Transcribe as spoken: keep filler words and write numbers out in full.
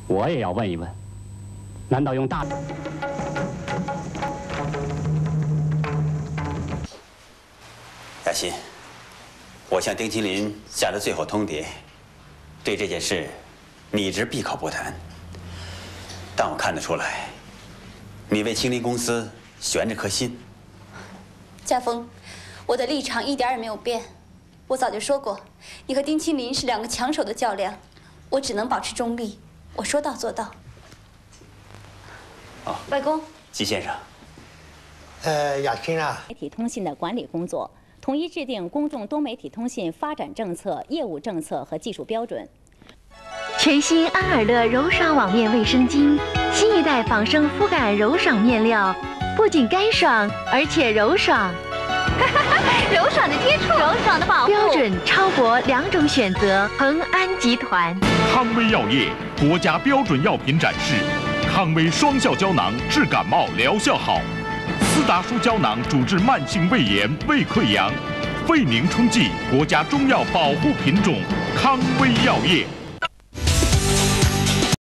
我也要问一问，难道用大？ 雅欣，我向丁麒麟下的最后通牒，对这件事，你一直闭口不谈。但我看得出来，你为青林公司悬着颗心。 家峰，我的立场一点也没有变。我早就说过，你和丁青林是两个抢手的较量，我只能保持中立，我说到做到。 哦， 外公， 季先生。 呃，雅欣啊， 媒体通信的管理工作，统一制定公众多媒体通信发展政策、业务政策和技术标准。 全新安尔乐柔爽网面卫生巾，新一代仿生肤感柔爽面料，不仅干爽，而且柔爽。 柔爽的接触，柔爽的保护， 标准超薄两种选择，恒安集团。 康威药业国家标准药品展示，康威双效胶囊治感冒疗效好，斯达舒胶囊主治慢性胃炎、胃溃疡，肺凝冲剂国家中药保护品种，康威药业。